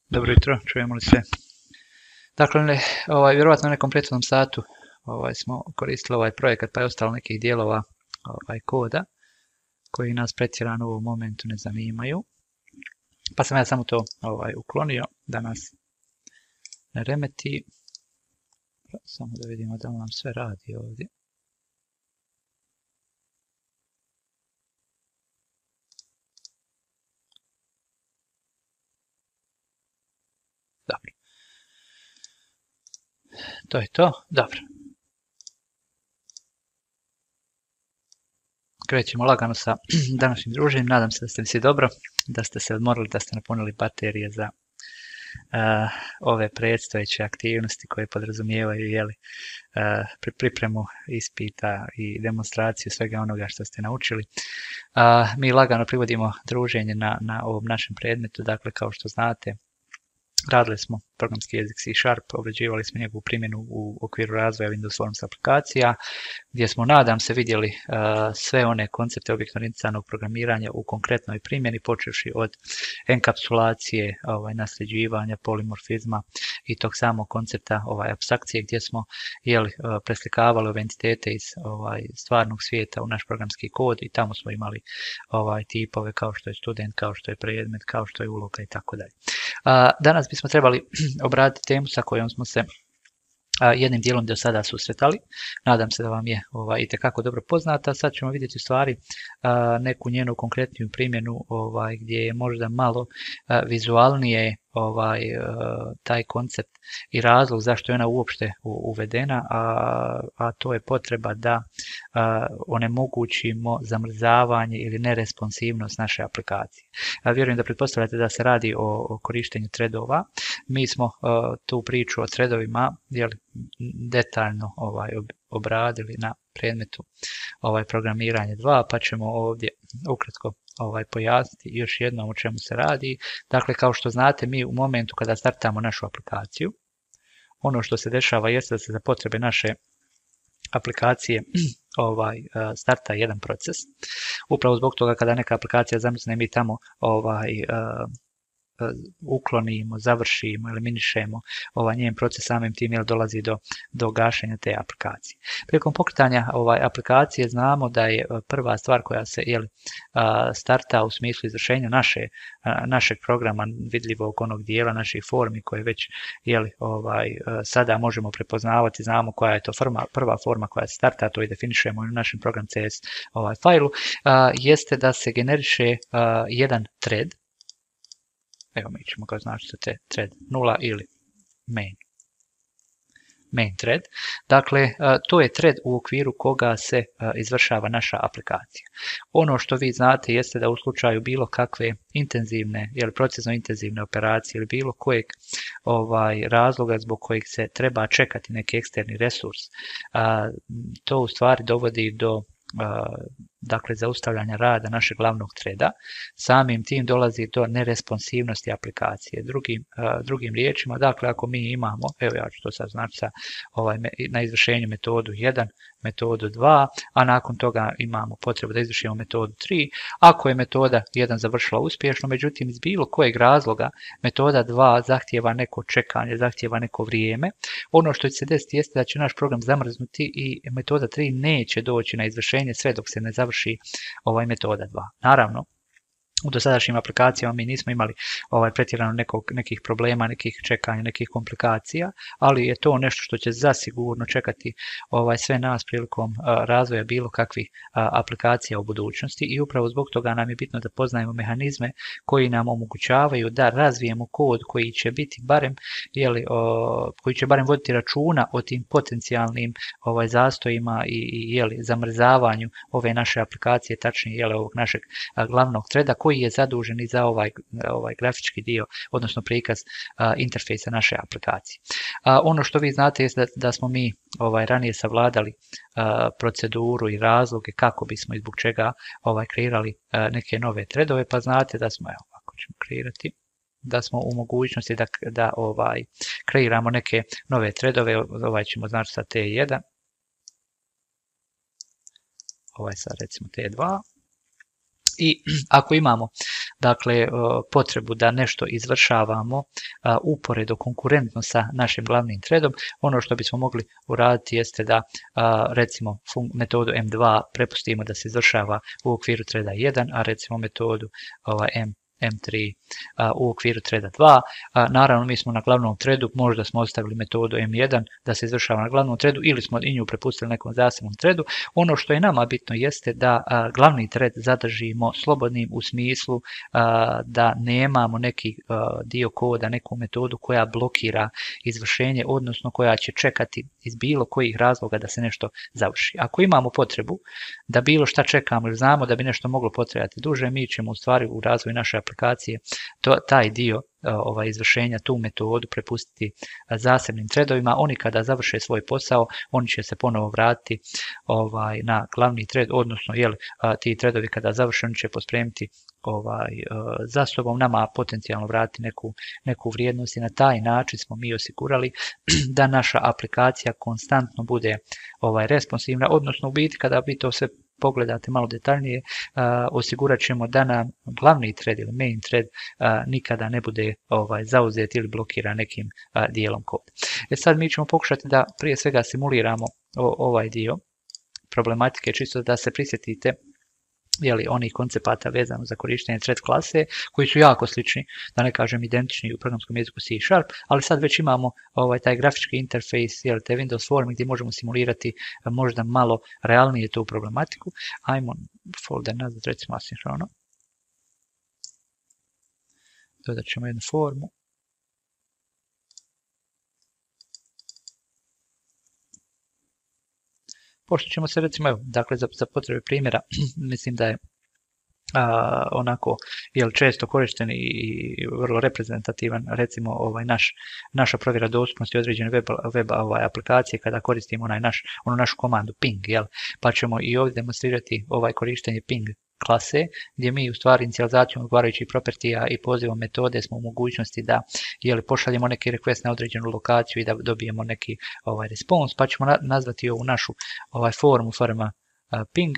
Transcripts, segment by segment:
Dobro jutro, čujemo li se? Dakle, vjerovatno na nekom prethodnom satu smo koristili ovaj projekat, pa je ostalo nekih dijelova koda koji nas pretjerano u ovom momentu ne zanimaju. Pa sam ja samo to uklonio da nas ne remeti. Samo da vidimo da nam sve radi ovdje. Dobro. To je to. Dobro. Krećemo lagano sa današnjim druženjem. Nadam se da ste svi dobro, da ste se odmorili, da ste napunili baterije za ove predstojeće aktivnosti koje podrazumijevaju pripremu ispita i demonstraciju svega onoga što ste naučili. Mi lagano privodimo druženje na ovom našem predmetu, dakle kao što znate, radili smo programski jezik C#, obrađivali smo njegovu primjenu u okviru razvoja Windows Forms aplikacija, gdje smo, nadam se, vidjeli sve one koncepte objektno-orijentiranog programiranja u konkretnoj primjeni, počevši od enkapsulacije, nasljeđivanja, polimorfizma i tog samog koncepta apstrakcije, gdje smo preslikavali ove entitete iz stvarnog svijeta u naš programski kod i tamo smo imali tipove kao što je student, kao što je predmet, kao što je uloga i tako dalje. Danas bismo trebali obraditi temu sa kojom smo se jednim dijelom do sada susretali. Nadam se da vam je itekako dobro poznata. Sad ćemo vidjeti u stvari neku njenu konkretniju primjenu gdje je možda malo vizualnije taj koncept i razlog zašto je ona uopšte uvedena, a to je potreba da onemogućimo zamrzavanje ili neresponsivnost naše aplikacije. Vjerujem da pretpostavljate da se radi o korištenju threadova. Mi smo tu priču o threadovima detaljno obradili na predmetu programiranje 2, pa ćemo ovdje ukratko pojasniti još jednom o čemu se radi. Dakle, kao što znate, mi u momentu kada startamo našu aplikaciju, ono što se dešava jeste da se za potrebe naše aplikacije starta jedan proces. Upravo zbog toga kada neka aplikacija zamrzne, mi tamo uklonimo, završimo, eliminišemo njen proces, samim tim dolazi do gašenja te aplikacije. Prilikom pokretanja aplikacije znamo da je prva stvar koja se starta u smislu izvršenja našeg programa, vidljivog onog dijela naših formi koje već sada možemo prepoznavati, znamo koja je to prva forma koja se starta, to i definišemo u našem program CS failu, jeste da se generiše jedan thread. Evo, mi ćemo ga označiti thread 0 ili main thread. Dakle, to je thread u okviru koga se izvršava naša aplikacija. Ono što vi znate jeste da u slučaju bilo kakve intenzivne ili procesno intenzivne operacije ili bilo kojeg razloga zbog kojeg se treba čekati neki eksterni resurs, to u stvari dovodi do zaustavljanja rada našeg glavnog threada. Samim tim dolazi do neresponsivnosti aplikacije. Drugim riječima, dakle, ako mi imamo, evo ja ću to sad znači na izvršenju metodu 1, metodu 2, a nakon toga imamo potrebu da izvršimo metodu 3, ako je metoda 1 završila uspješno, međutim iz bilo kojeg razloga metoda 2 zahtijeva neko čekanje, zahtijeva neko vrijeme, ono što će se desiti jeste da će naš program zamrznuti i metoda 3 neće doći na izvršenje sve dok se ne završi metoda 2. Naravno, u dosadašnjim aplikacijama mi nismo imali pretjerano nekih problema, nekih čekanja, nekih komplikacija, ali je to nešto što će zasigurno čekati sve nas prilikom razvoja bilo kakvih aplikacija u budućnosti i upravo zbog toga nam je bitno da poznajemo mehanizme koji nam omogućavaju da razvijemo kod koji će biti koji će barem voditi računa o tim potencijalnim zastojima i zamrzavanju ove naše aplikacije, tačnije ovog našeg glavnog threada koji je zadužen i za ovaj grafički dio, odnosno prikaz interfejsa naše aplikacije. Ono što vi znate je da smo mi ranije savladali proceduru i razloge kako bismo i zbog čega kreirali neke nove threadove, pa znate da smo, ako ćemo kreirati, da smo u mogućnosti da kreiramo neke nove threadove, ćemo znači sa T1, sad recimo T2, i ako imamo dakle potrebu da nešto izvršavamo uporedo konkurentno sa našim glavnim threadom, ono što bismo mogli uraditi jeste da recimo metodu M2 prepustimo da se izvršava u okviru threada 1, a recimo metodu M3 u okviru threada 2. Naravno, mi smo na glavnom threadu, možda smo ostavili metodu M1 da se izvršava na glavnom threadu ili smo i nju prepustili nekom zasebnom threadu. Ono što je nama bitno jeste da glavni thread zadržimo slobodnim u smislu da nemamo neki dio koda, neku metodu koja blokira izvršenje, odnosno koja će čekati iz bilo kojih razloga da se nešto završi. Ako imamo potrebu da bilo šta čekamo ili znamo da bi nešto moglo potrajati duže, mi ćemo u stvari u razvoju naše aplikacije taj dio izvršenja, tu metodu prepustiti zasebnim threadovima. Oni kada završe svoj posao, oni će se ponovo vratiti na glavni thread, odnosno ti threadovi kada završe, oni će pospremiti za sobom nama potencijalno vratiti neku vrijednost i na taj način smo mi osigurali da naša aplikacija konstantno bude responsivna, odnosno u biti kada vi to sve pogledate malo detaljnije, osigurat ćemo da nam glavni thread ili main thread nikada ne bude zauzet ili blokira nekim dijelom koda. Sad mi ćemo pokušati da prije svega simuliramo ovaj dio problematike, čisto da se prisjetite onih koncepata vezano za korištenje thread klase, koji su jako slični, da ne kažem identični u programskom jeziku C#, ali sad već imamo taj grafički interfejs, te Windows Form gdje možemo simulirati možda malo realnije tu problematiku. Ajmo folder nazvat recimo asinhrono. Dodat ćemo jednu formu. Pošto ćemo se recimo, dakle za potrebe primjera, mislim da je onako često korišten i vrlo reprezentativan, recimo naša provjera dostupnosti određene web aplikacije kada koristimo onu našu komandu ping, pa ćemo i ovdje demonstrirati korištenje ping klase, gdje mi u stvari inicijalizacijom odgovarajućih propertija i pozivom metode smo u mogućnosti da pošaljemo neki request na određenu lokaciju i da dobijemo neki response, pa ćemo nazvati ovu našu formu forma ping.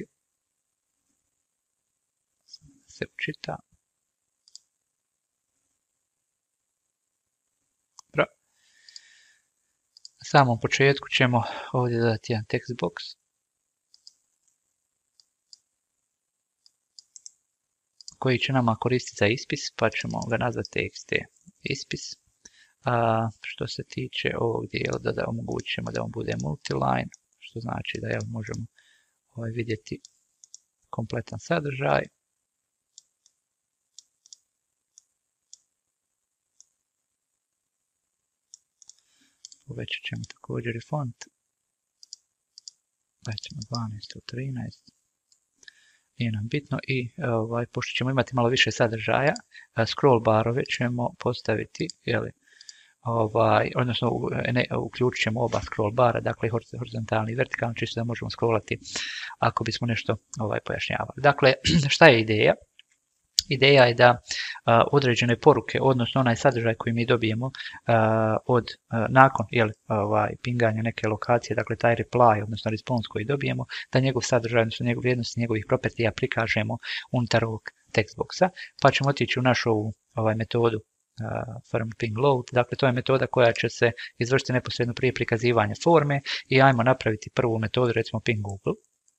Se učita. Na samom početku ćemo ovdje dodati jedan text box. Koji će nama koristiti za ispis, pa ćemo ga nazvati txt ispis. Što se tiče ovog dijela, da omogućimo da on bude multiline, što znači da možemo vidjeti kompletan sadržaj. Povećat ćemo također i font. Recimo 12 u 13. Nije nam bitno i pošto ćemo imati malo više sadržaja, scroll barove ćemo postaviti, odnosno uključit ćemo oba scroll bara, dakle horizontalni i vertikalni, čisto da možemo scrollati ako bismo nešto pojašnjavali. Dakle, šta je ideja? Ideja je da određene poruke, odnosno onaj sadržaj koji mi dobijemo nakon pinganja neke lokacije, dakle taj reply, odnosno response koji dobijemo, da njegov sadržaj, odnosno njegov vrijednosti njegovih propertija prikažemo unutar ovog textboxa, pa ćemo otići u našu metodu form ping load, dakle to je metoda koja će se izvršiti neposredno prije prikazivanja forme i ajmo napraviti prvu metodu, recimo ping Google.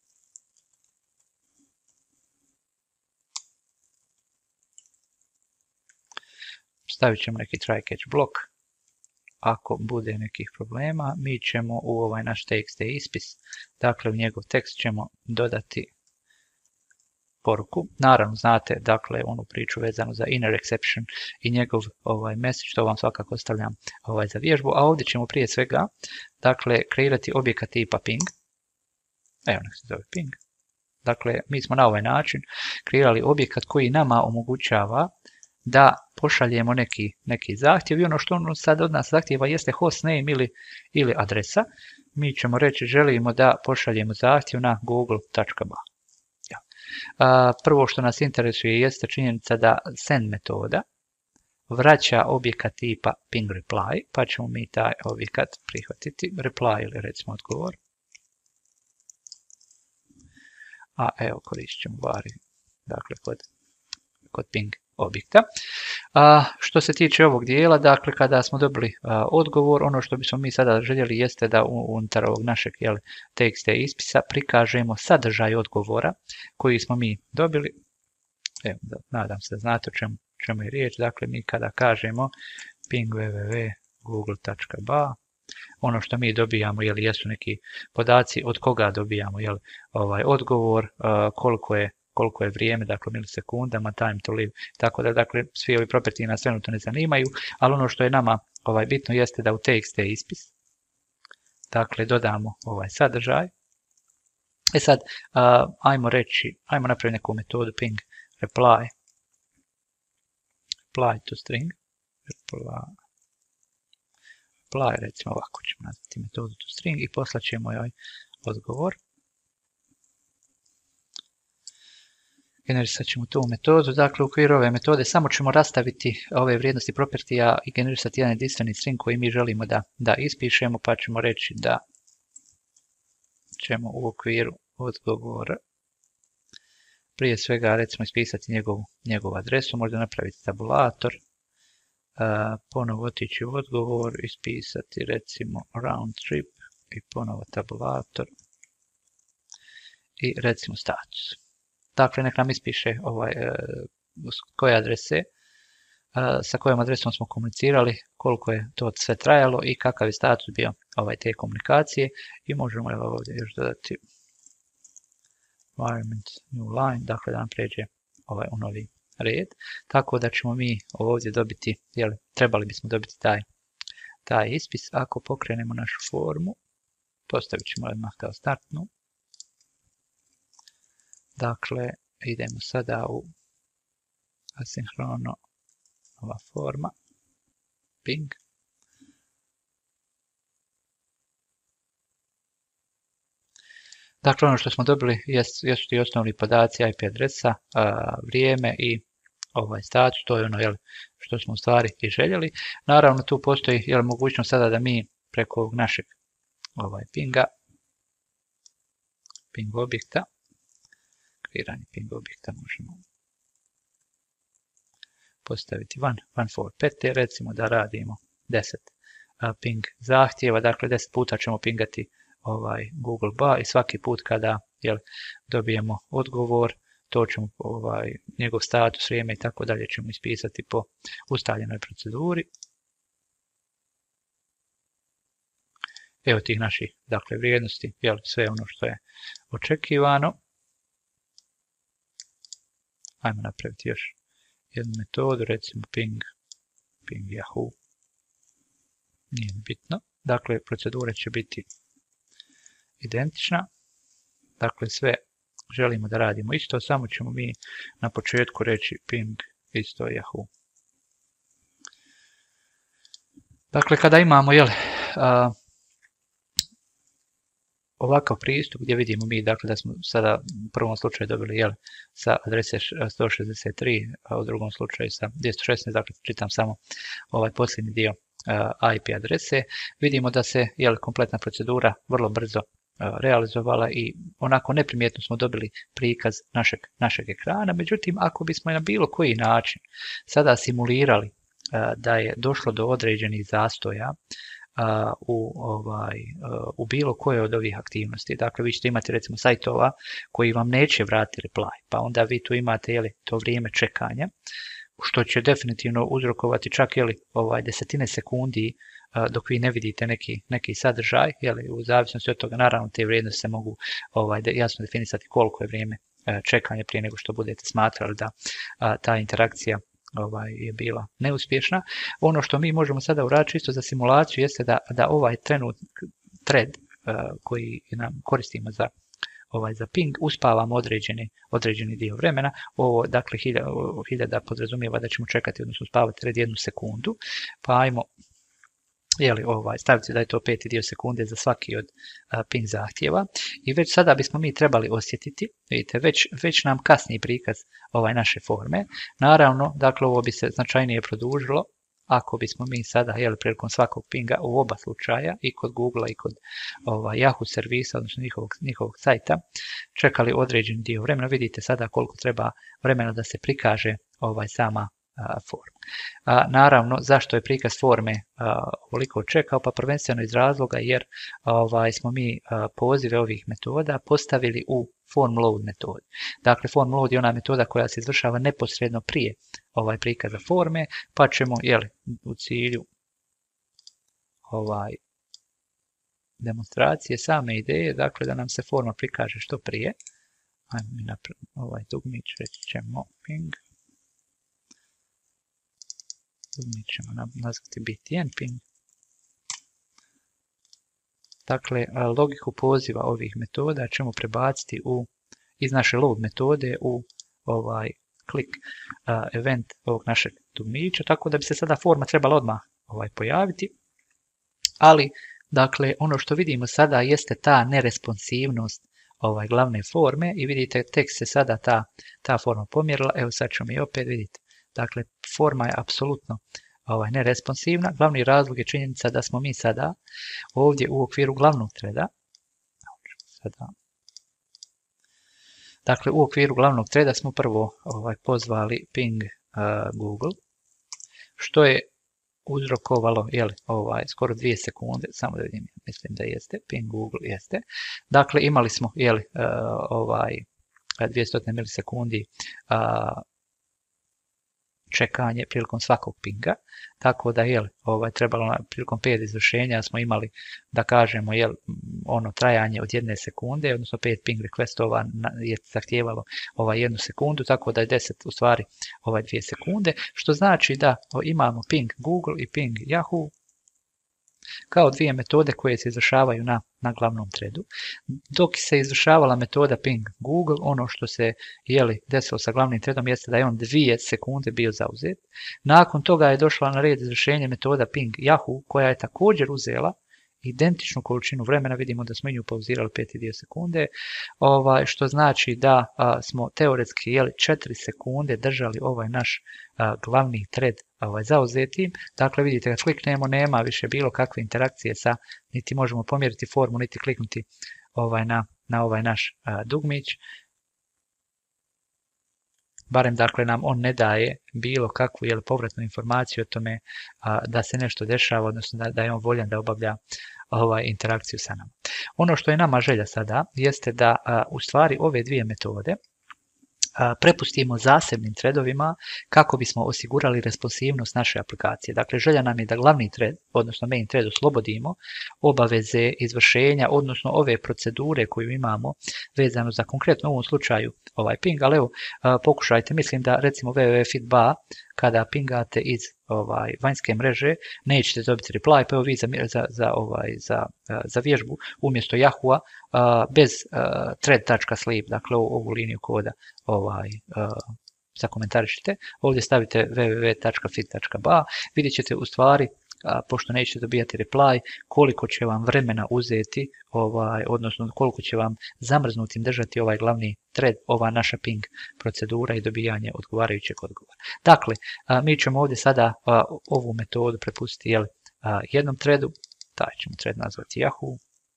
Stavit ćemo neki try catch blok. Ako bude nekih problema, mi ćemo u naš txt ispis, dakle u njegov tekst ćemo dodati poruku. Naravno, znate, dakle, onu priču vezanu za inner exception i njegov message, to vam svakako ostavljam za vježbu, a ovdje ćemo prije svega, dakle, kreirati objekat tipa ping. Evo, nek se zove ping. Dakle, mi smo na ovaj način kreirali objekat koji nama omogućava da pošaljemo neki zahtjev i ono što on sad od nas zahtjeva jeste hostname ili adresa. Mi ćemo reći želimo da pošaljemo zahtjev na google.ba. Prvo što nas interesuje jeste činjenica da send metoda vraća objekat tipa ping reply, pa ćemo mi taj objekat prihvatiti, reply ili recimo odgovor. A evo koristit ćemo vari, dakle kod ping objekta. Što se tiče ovog dijela, dakle kada smo dobili odgovor, ono što bismo mi sada željeli jeste da unutar ovog našeg TXT ispisa prikažemo sadržaj odgovora koji smo mi dobili. Evo, nadam se da znate o čemu je riječ. Dakle, mi kada kažemo ping www.google.ba, ono što mi dobijamo, jesu neki podaci od koga dobijamo ovaj odgovor, koliko je vrijeme, dakle milisekundama, time to live, tako da dakle svi ovi propertiji nas trenutno ne zanimaju, ali ono što je nama bitno jeste da u TXT ispis dakle dodamo ovaj sadržaj. Sad ajmo napraviti neku metodu ping reply to string, reply, recimo ovako ćemo nazvati metodu to string i poslat ćemo joj odgovor. Generisat ćemo tu metodu, dakle u okviru ove metode samo ćemo rastaviti ove vrijednosti propertija i generisati jedan jedinstveni string koji mi želimo da ispišemo, pa ćemo reći da ćemo u okviru odgovora prije svega recimo ispisati njegovu adresu, možda napraviti tabulator, ponovo otići u odgovor, ispisati recimo round trip i ponovo tabulator i recimo status. Dakle, nek nam ispiše koje adrese, sa kojom adresom smo komunicirali, koliko je to sve trajalo i kakav je status bio te komunikacije. I možemo ovdje još dodati environment new line, dakle da nam pređe u novi red. Tako da ćemo mi ovdje dobiti, trebali bismo dobiti taj ispis. Ako pokrenemo našu formu, postavit ćemo odmah kao startnu. Dakle, idemo sada u asinhrono ova forma, ping. Dakle, ono što smo dobili jesu ti osnovni podaci, IP adresa, vrijeme i ovaj status, to je ono što smo u stvari i željeli. Naravno, tu postoji mogućnost sada da mi preko ovog našeg pinga, ping objekta, kreiranje ping objekta možemo postaviti one for pet, recimo da radimo 10 ping zahtjeva, dakle 10 puta ćemo pingati Google Ba i svaki put kada dobijemo odgovor, to ćemo njegov status, vrijeme i tako dalje ćemo ispisati po ustaljenoj proceduri. Evo tih naših vrijednosti, sve ono što je očekivano. Ajmo napraviti još jednu metodu, recimo ping Yahoo. Nije bitno. Dakle, procedura će biti identična. Dakle, sve želimo da radimo isto, samo ćemo mi na početku reći ping isto Yahoo. Dakle, kada imamo ovakav pristup gdje vidimo mi da smo sada u prvom slučaju dobili sa adrese 163, a u drugom slučaju sa 216, dakle čitam samo ovaj posljednji dio IP adrese, vidimo da se kompletna procedura vrlo brzo realizovala i onako neprimjetno smo dobili prikaz našeg ekrana. Međutim, ako bismo na bilo koji način sada simulirali da je došlo do određenih zastoja u bilo koje od ovih aktivnosti. Dakle, vi ćete imati recimo sajtova koji vam neće vratiti reply, pa onda vi tu imate to vrijeme čekanja, što će definitivno uzrokovati čak desetine sekundi dok vi ne vidite neki sadržaj, u zavisnosti od toga naravno te vrijednosti se mogu jasno definisati koliko je vrijeme čekanja prije nego što budete smatrali da ta interakcija je bila neuspješna. Ono što mi možemo sada uraditi čisto za simulaciju jeste da ovaj thread koji nam koristimo za ping uspavamo određeni dio vremena. Ovo dakle 1000 podrazumijeva da ćemo čekati, odnosno uspavati thread 1 sekundu, pa ajmo staviti da je to 5 dio sekunde za svaki od ping zahtjeva i već sada bismo mi trebali osjetiti, vidite, već nam kasni prikaz naše forme. Naravno, dakle, ovo bi se značajnije produžilo ako bismo mi sada, prilikom svakog pinga u oba slučaja, i kod Google i kod Yahoo servisa, odnosno njihovog sajta, čekali određeni dio vremena. Vidite sada koliko treba vremena da se prikaže sama forma. Naravno, zašto je prikaz forme ovoliko čekao? Pa prvenstveno iz razloga jer smo mi pozive ovih metoda postavili u form load metodi. Dakle, form load je ona metoda koja se izvršava neposredno prije prikaza forme, pa ćemo u cilju demonstracije same ideje, dakle da nam se forma prikaže što prije. Ajmo mi napraviti dugmić, reći ćemo ping. Mi ćemo nazvati btn ping. Dakle, logiku poziva ovih metoda ćemo prebaciti iz naše load metode u click event ovog našeg dugmića, tako da bi se sada forma trebala odmah pojaviti. Ali, dakle, ono što vidimo sada jeste ta neresponsivnost glavne forme i vidite tek se sada ta forma pomjerila. Evo sad ćemo i opet vidite. Dakle, forma je apsolutno neresponsivna. Glavni razlog je činjenica da smo mi sada ovdje u okviru glavnog treda, dakle u okviru glavnog treda smo prvo pozvali ping Google, što je uzrokovalo skoro 2 sekunde, samo da vidim, mislim da jeste, ping Google jeste. Dakle, imali smo 200 milisekundi čekanje prilikom svakog pinga, tako da trebalo prilikom 5 izvršenja smo imali, da kažemo, trajanje od 1 sekunde, odnosno 5 ping requestova je zahtijevalo 1 sekundu, tako da je 10 u stvari 2 sekunde, što znači da imamo ping Google i ping Yahoo kao dvije metode koje se izvršavaju na glavnom threadu. Dok se izvršavala metoda ping Google, ono što se desilo sa glavnim threadom jeste da je on 2 sekunde bio zauzet. Nakon toga je došla na red izvršenje metoda ping Yahoo, koja je također uzela identičnu količinu vremena, vidimo da smo nju pauzirali 5,2 sekunde, što znači da smo teoretski 4 sekunde držali naš glavni thread zauzetim. Dakle, vidite, kad kliknemo nema više bilo kakve interakcije niti možemo pomjeriti formu, niti kliknuti na ovaj naš dugmić. Barem, dakle, nam on ne daje bilo kakvu povratnu informaciju o tome da se nešto dešava, odnosno da je on voljan da obavlja interakciju sa nama. Ono što je nama želja sada jeste da u stvari ove dvije metode prepustimo zasebnim threadovima kako bismo osigurali responsivnost naše aplikacije. Dakle, želja nam je da glavni thread, odnosno main thread, oslobodimo obaveze izvršenja, odnosno ove procedure koju imamo vezano za konkretno u ovom slučaju ping, ali evo, pokušajte, mislim da recimo www.feedback kada pingate iz vanjske mreže nećete dobiti reply, pa evo vi za vježbu umjesto Yahoo bez thread.sleep, dakle ovu liniju koda zakomentarišite, ovdje stavite www.feed.ba, vidjet ćete u stvari, pošto nećete dobijati reply, koliko će vam vremena uzeti, odnosno koliko će vam zamrznutim držati ovaj glavni thread, ova naša ping procedura i dobijanje odgovarajućeg odgovora. Dakle, mi ćemo ovdje sada ovu metodu prepustiti jednom threadu, taj ćemo thread nazvati Yahoo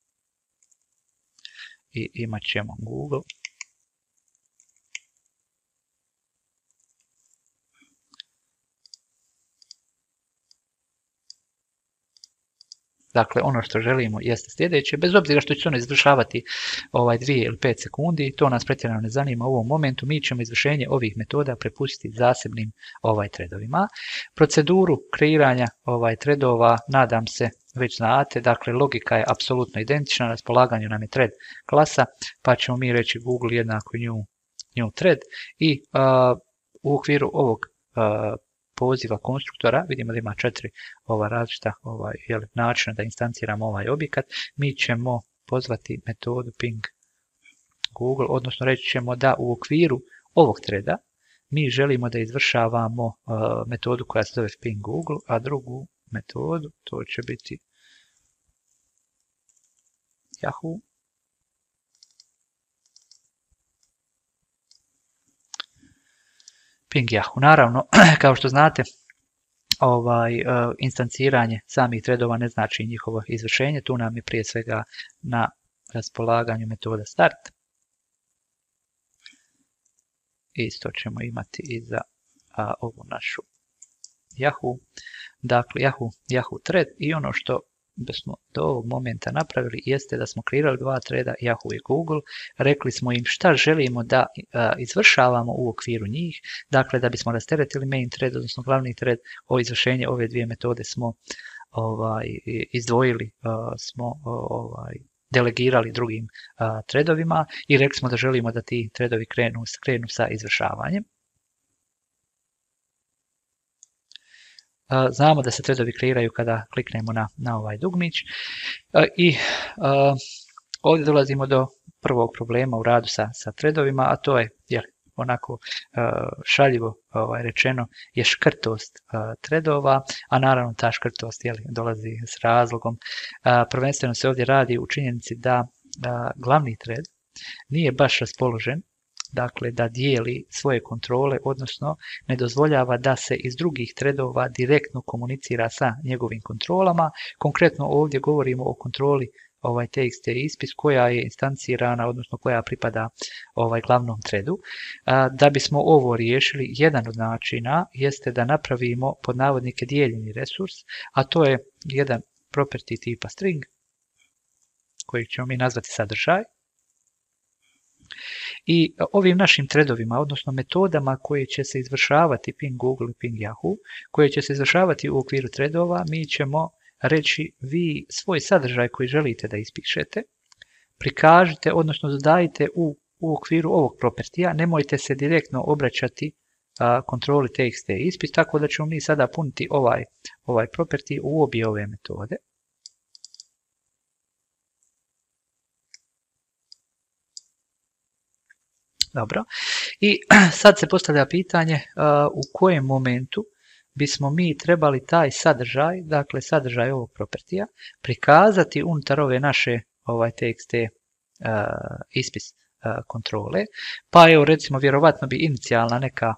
i imat ćemo Google. Dakle, ono što želimo jeste sljedeće, bez obzira što će se ono izvršavati 2 ili 5 sekundi, to nas pretjerano ne zanima u ovom momentu, mi ćemo izvršenje ovih metoda prepustiti zasebnim threadovima. Proceduru kreiranja threadova, nadam se, već znate, dakle logika je apsolutno identična, na raspolaganju nam je thread klasa, pa ćemo mi reći Google jednako new thread i u okviru ovog poziva konstruktora, vidimo da ima 4 različita načina da instanciramo ovaj objekat, mi ćemo pozvati metodu ping Google, odnosno reći ćemo da u okviru ovog threada mi želimo da izvršavamo metodu koja se zove ping Google, a drugu metodu, to će biti Yahoo. Ping Yahoo. Naravno, kao što znate, instanciranje samih threadova ne znači njihovo izvršenje. Tu nam je prije svega na raspolaganju metoda start. Isto ćemo imati i za ovu našu Yahoo, dakle Yahoo thread i ono što bismo do ovog momenta napravili jeste da smo kreirali dva threada Yahoo i Google, rekli smo im šta želimo da izvršavamo u okviru njih, dakle da bismo rasteretili main thread, odnosno glavni thread, o izvršenje ove dvije metode smo izdvojili, smo delegirali drugim threadovima i rekli smo da želimo da ti threadovi krenu sa izvršavanjem. Znamo da se threadovi kreiraju kada kliknemo na ovaj dugmić i ovdje dolazimo do prvog problema u radu sa threadovima, a to je onako šaljivo rečeno je škrtost threadova, a naravno ta škrtost dolazi s razlogom. Prvenstveno se ovdje radi u činjenici da glavni thread nije baš raspoložen, dakle da dijeli svoje kontrole, odnosno ne dozvoljava da se iz drugih threadova direktno komunicira sa njegovim kontrolama. Konkretno ovdje govorimo o kontroli txt ispis koja je instancirana, odnosno koja pripada glavnom threadu. Da bismo ovo riješili, jedan od načina jeste da napravimo pod navodnike dijeljeni resurs, a to je jedan property tipa string, koji ćemo mi nazvati sadržaj. I ovim našim threadovima, odnosno metodama koje će se izvršavati ping Google i ping Yahoo, koje će se izvršavati u okviru threadova, mi ćemo reći vi svoj sadržaj koji želite da ispišete, prikažite, odnosno dodajte u okviru ovog propertija, nemojte se direktno obraćati kontroli txt ispis, tako da ćemo mi sada puniti ovaj property u obje ove metode. Dobro, i sad se postavlja pitanje u kojem momentu bismo mi trebali taj sadržaj, dakle sadržaj ovog propertija, prikazati unutar ove naše txt ispis kontrole, pa evo recimo vjerovatno bi inicijalna neka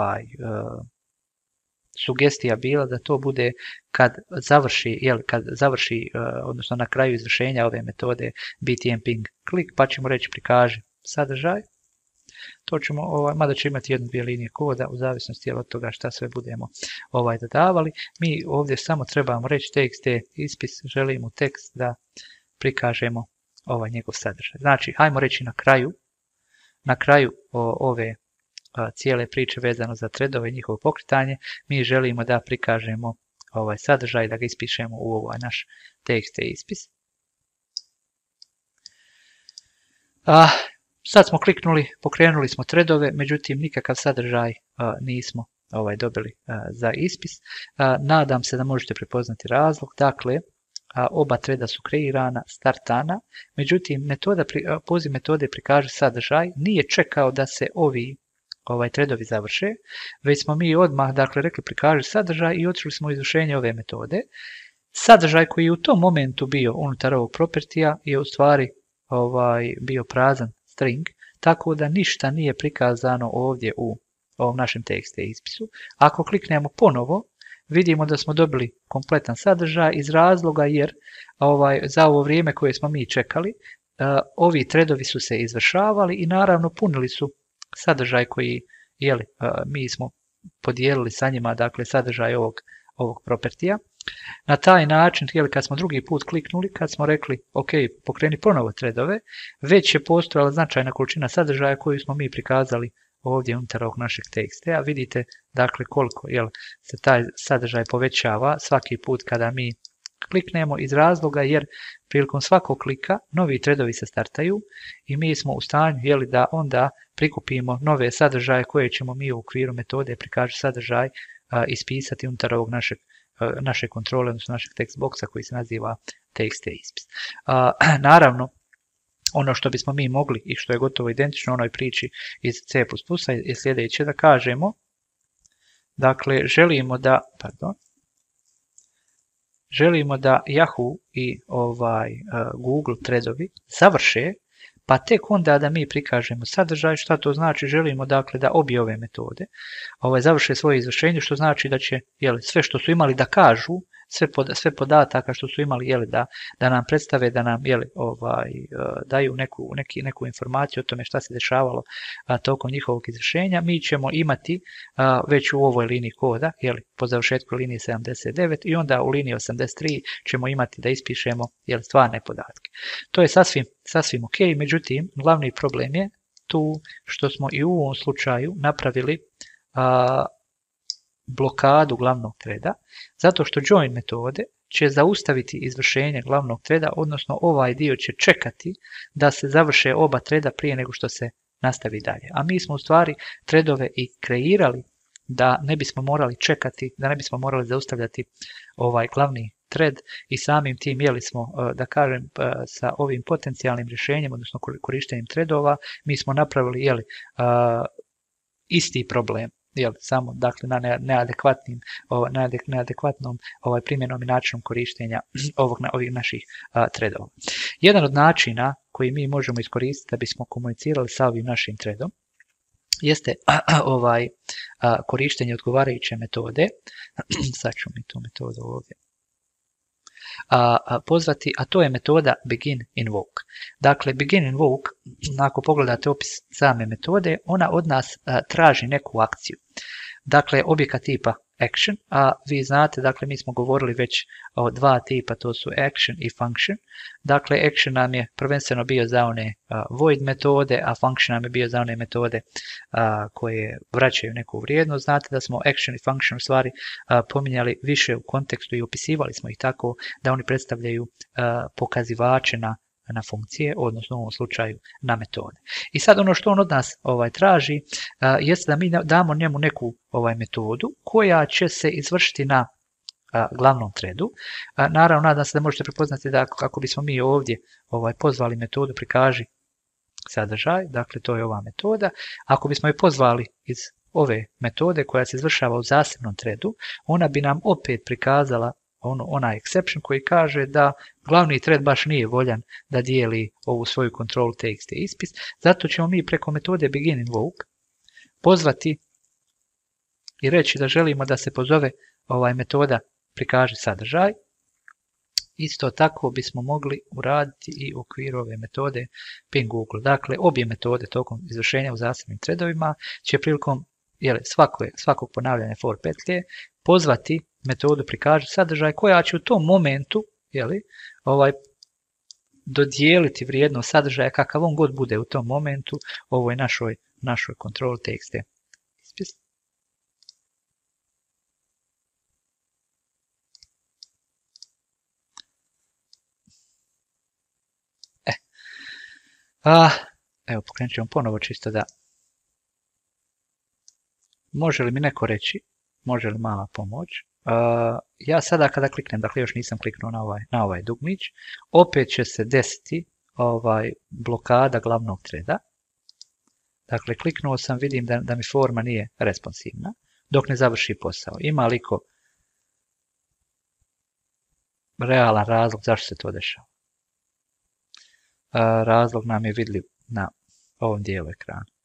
sugestija bila da to bude kad završi, odnosno na kraju izvršenja ove metode btn ping click, pa ćemo reći prikaži sadržaj. To ćemo, mada će imati jednu-dvije linije koda u zavisnosti od toga šta sve budemo dodavali. Mi ovdje samo trebamo reći txt ispis, želimo tekst da prikažemo njegov sadržaj. Znači, hajmo reći na kraju ove cijele priče vezano za threadove i njihovo pokretanje, mi želimo da prikažemo sadržaj, da ga ispišemo u ovaj naš txt ispis. Sad smo kliknuli, pokrenuli smo threadove, međutim nikakav sadržaj nismo dobili za ispis. Nadam se da možete prepoznati razlog. Dakle, oba threada su kreirana, startana, međutim poziv metode prikaže sadržaj nije čekao da se ovi threadovi završe, već smo mi odmah rekli prikaži sadržaj i otišli smo u izvršenje ove metode. Sadržaj koji je u tom momentu bio unutar ovog propertija je u stvari bio prazan string, tako da ništa nije prikazano ovdje u ovom našem txt ispisu. Ako kliknemo ponovo, vidimo da smo dobili kompletan sadržaj iz razloga jer za ovo vrijeme koje smo mi čekali, ovi threadovi su se izvršavali i naravno punili su sadržaj koji mi smo podijelili sa njima, dakle sadržaj ovog propertija. Na taj način, kad smo drugi put kliknuli, kad smo rekli ok, pokreni ponovo threadove, već je postojala značajna količina sadržaja koju smo mi prikazali ovdje unutar ovog našeg txt-a. Vidite dakle koliko se taj sadržaj povećava svaki put kada mi kliknemo iz razloga jer prilikom svakog klika novi threadovi se startaju i mi smo u stanju da onda prikupimo nove sadržaje koje ćemo mi u okviru metode prikaži sadržaj ispisati unutar ovog naše kontrole, odnosno našeg text boxa koji se naziva txt ispis. Naravno, ono što bismo mi mogli i što je gotovo identično onoj priči iz C++ je sljedeće da kažemo, dakle, želimo da Yahoo i Google threadovi završe, pa tek onda da mi prikažemo sadržaj. Šta to znači? Želimo dakle da obje ove metode završe svoje izvršenje, što znači da će sve što su imali da kažu sve podataka što su imali, da nam predstave, da nam daju neku informaciju o tome šta se dešavalo tokom njihovog izvršenja. Mi ćemo imati već u ovoj liniji koda, po završetku linije 79, i onda u liniji 83 ćemo imati da ispišemo stvarne podatke. To je sasvim ok, međutim, glavni problem je tu što smo i u ovom slučaju napravili blokadu glavnog treda, zato što join metode će zaustaviti izvršenje glavnog treda, odnosno ovaj dio će čekati da se završe oba treda prije nego što se nastavi dalje. A mi smo u stvari tredove i kreirali da ne bismo morali čekati, da ne bismo morali zaustavljati ovaj glavni thread, i samim tim smo, da kažem, sa ovim potencijalnim rješenjem, odnosno korištenjem threadova, mi smo napravili isti problem, samo dakle na neadekvatnom primjenom i načinom korištenja ovih naših threadova. Jedan od načina koji mi možemo iskoristiti da bismo komunicirali sa ovim našim threadom jeste korištenje odgovarajuće metode. Sad ću mi tu metodu ovdje pozvati, a to je metoda begin invoke. Dakle, begin invoke, ako pogledate opis same metode, ona od nas traži neku akciju. Dakle, objekat tipa action, a vi znate, dakle, mi smo govorili već o dva tipa, to su action i function. Dakle, action nam je prvenstveno bio za one void metode, a function nam je bio za one metode koje vraćaju neku vrijednost. Znate da smo action i function u stvari pominjali više u kontekstu i opisivali smo ih tako da oni predstavljaju pokazivače na funkcije, odnosno u ovom slučaju na metode. I sad ono što on od nas traži jeste da mi damo njemu neku metodu koja će se izvršiti na glavnom threadu. Naravno, nadam se da možete prepoznati da kako bismo mi ovdje pozvali metodu prikaži sadržaj, dakle to je ova metoda. Ako bismo je pozvali iz ove metode koja se izvršava u zasebnom threadu, ona bi nam opet prikazala onaj exception koji kaže da glavni thread baš nije voljan da dijeli ovu svoju control txt ispis, zato ćemo mi preko metode begin invoke pozvati i reći da želimo da se pozove metoda prikaži sadržaj. Isto tako bismo mogli uraditi i u okviru ove metode ping Google. Dakle, obje metode tokom izvršenja u zasebnim threadovima će prilikom svakog ponavljanja for petlje pozvati metodu prikaži sadržaj koja će u tom momentu dodijeliti vrijednost sadržaja kakav on god bude u tom momentu ovoj našoj control txt ispis. Evo, pokrenut ćemo ponovo čisto da... Može li mi neko reći, može li mala pomoć? Ja sada kada kliknem, dakle još nisam kliknuo na ovaj dugmić, opet će se desiti blokada glavnog threada. Dakle, kliknuo sam, vidim da mi forma nije responsivna dok ne završi posao. Ima li ko realan razlog zašto se to dešava? Razlog nam je vidljiv na ovom dijelu ekrana.